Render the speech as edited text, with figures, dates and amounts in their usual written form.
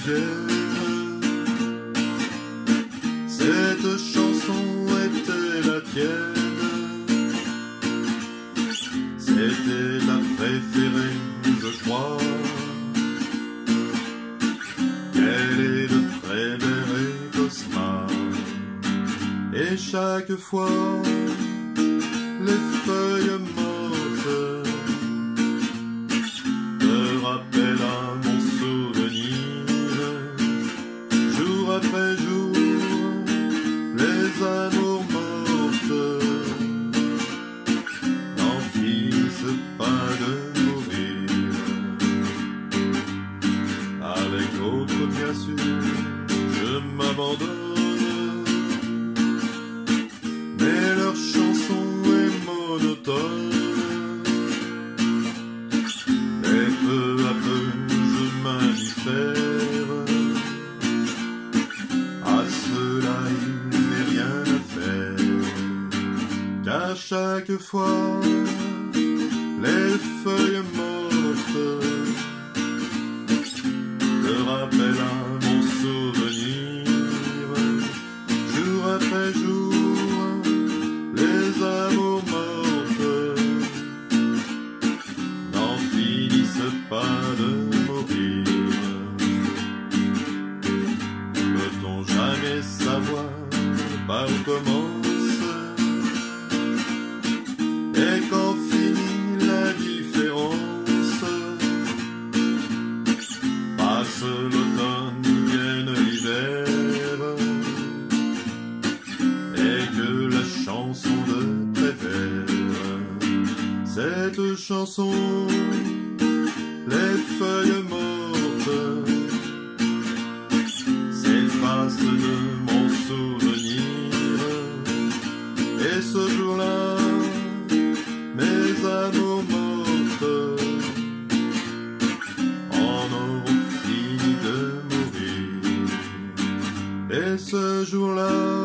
vienne. Cette chanson était la tienne, c'était ta préférée, je crois. Elle est de Frédéric Cosma. Et chaque fois, les feuilles mortes me rappellent à mon souvenir. Jour après jour, les amours mortes n'en finissent pas de mourir. Avec d'autres, bien sûr, je m'abandonne. Mais leur chanson est monotone. Et peu à peu je m'indiffère. À cela il n'est rien à faire. Car chaque fois les feuilles mortes me rappellent à mon souvenir. Jour après jour, les amours mortes n'en finissent pas de mourir. Peut-on jamais savoir par où commence et quand finit la différence? Passe l'automne, vienne l'hiver, et que la chanson de Prévert, cette chanson, les feuilles mortes s'effacent de mon souvenir. Et ce jour-là, mes amours mortes en auront fini de mourir. Et ce jour-là,